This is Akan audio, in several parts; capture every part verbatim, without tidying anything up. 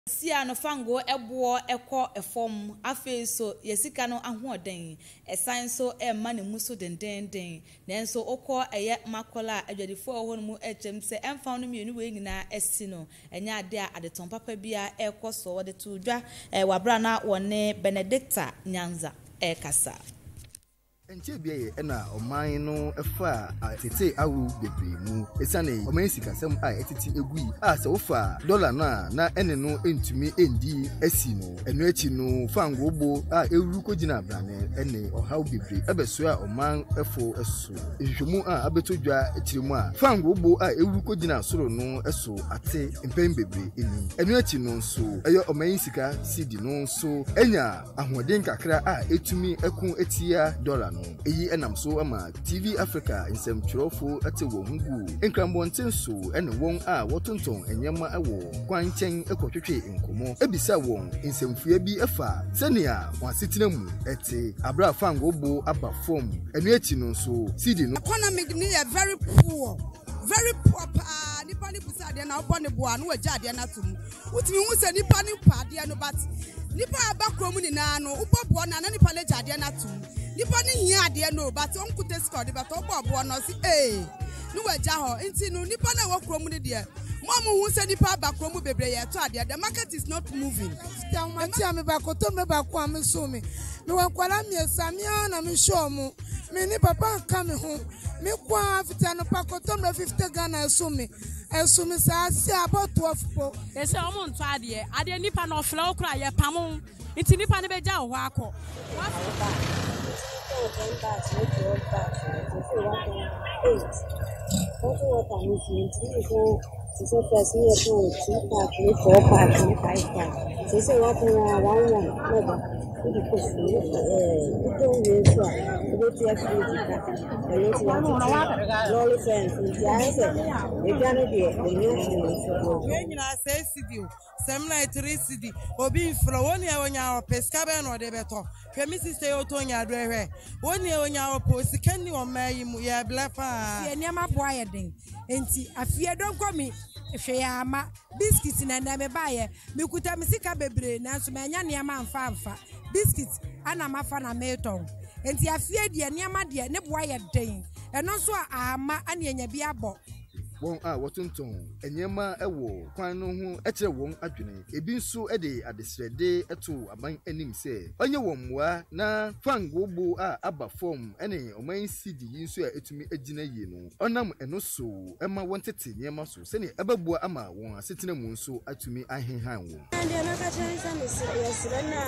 Sia no fango ebo eko efom afi so yesika no ahoden esan so e ma ne muso den den den nanso okọ eye Makola adwadifo ho no mu echem se emfa no mienu we nyina esi no enya ade a adeton papa bia ekoso wode to dwa e wabra na wone Benedicta Nyanza e kasa Enche bia na oman no efa tete awu bebre mu esane oman sika sem a etiti egui a se wofa dollar na na ene no entumi endi esi no enu echi no fango ogbo a ewuru kogina brane ene ohaw bebre ebeso a oman efo eso ehwemu a abetodwa echirimu a fango ogbo a ewuru kogina soro no eso ate empem bebre eni enu echi no nso eyo oman sika cedi no nso enya ahoden kakra a etumi ekun etia dollar no eyi enam so ama T V Africa insem chirofo ate wo hungu enkrambonten so ene won a wotonton enyema ewo kwanchen ekotwetwe enkomo ebisa won insemfua bi efa senia wasitena mu ete abra fango ogbo aba form enu echi no so cedi no economic ni very poor very poor pa nipa ni busa de na obo ne bo anu agya de na tum utimi hu se nipa ni pa de no but nipa abakrom ni na no ubobo na na nipa le gya de na tum nipa ni hia de no but on kute score but obobo no si eh no agya ho nti no nipa na wakrom ni de mo hu se nipa abakrom bebre ye to ade the market is not moving down my tia me bakoto me bakwa me so me me wankwala me samia na me show mu me ni papa ka me ho me kwa afita no pakoto me fifty Ghana so me eso me sa si about twelve po e se o mo nto ade ade nipa na ofla okura ye pam nti nipa ne beja ho akọ So first year to two pack, four pack, five pack. So say what one one never. We push it. We don't use it. We do activity. We need to want roll fence. We answer. We gonna be the new. When you say city, some like three city. Obi from one year when you are pesca ben or the better. Premises stay out on your driver. One year when you are post, can you marry you are black? Yeah, near my boy thing. And see, I fear don't come me. Sheyama biscuits na na me baye me kuta me sika bebre na so me nya niam amfa amfa biscuits ana mafa na meton enti afie de niam de ne boa ye den eno so ama ana enya bi abo won a wotonton enyema ewo kwan no ho ekire won adwene ebi nso e de adesrede eto aban anim se onye won moa na fango ogbo a aba form ene oman cedi nso a etumi agina yie no onam eno so ema wontete nyema so se ne ebabua ama won asetena mu nso atumi ahenhan won ande na ka chansa me se yesre na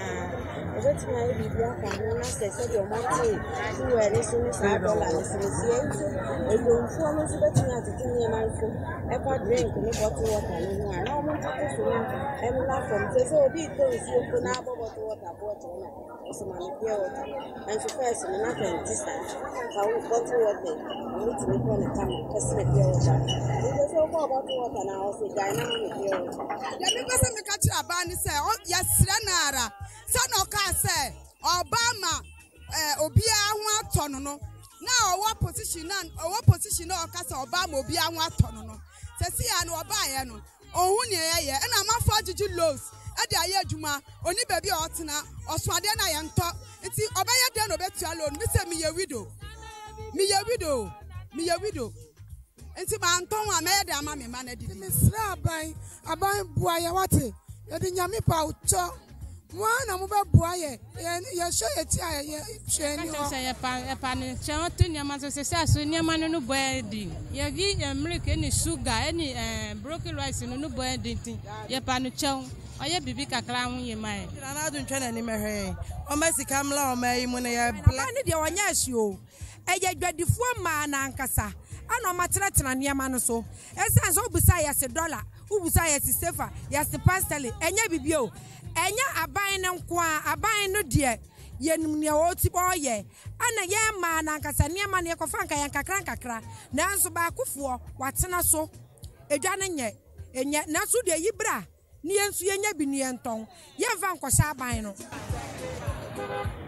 ebetumi ayi bibia kwa na se se de omati tu ere so ni sa dollar ni se se ejo nso no so betumi ati ni manfo e kwa drink ni bottle water ni no na o mo to so na e mo la from se so obi to nsi ko na abo bottle water bottle na o so ma ni pure water and so first ni na twenty cents ka o bottle water ni ti ni ko na tam ka se pure water ni so ko bottle water na o so dai na ni pure water ya me pese me ka kira ba ni se ya sira na ara se no ka se Obama eh obi ahụ atọ no no na owo position na owo position na okasa Obama obi ahụ atọ no no se si ya na oba ye no ohun ne ye ye na amafo agiju lows e de aye adwuma oni baby otena osuade na ye nto nti obaye de no betu alone mi se mi ye widow mi ye widow mi ye widow nti ma nton wa me de ama me ma na didi me sra aban aban bua ye wate ye de nyame pa ucho mwana mu ba bua ye ye sho ye ti aye ye hwani ho se ye pa e pa ne che otu nyama so se aso nyama no no boy din ye vi milk ni sugar ni broken rice no no boy din tin ye pa no chew oye bibi kakra hu ye mai na na dun twena ni mehwe o masika mla o mai mu ne ye bla ni de onya asuo eye dwadifo ma na ankasa ana o materetena niam no so esan so busa ye se dollar ubusa ye se sefa ye se pastele enya bibio enya aban ne nkoa aban no de yenum ne o ti boye ana ye ma na ankasa niam na ye kofa nka ye kakra kakra nanso ba akofo watena so edwa ne nye enya nanso de yibra ni ensu yenya bi ni enton ye va nkosha aban no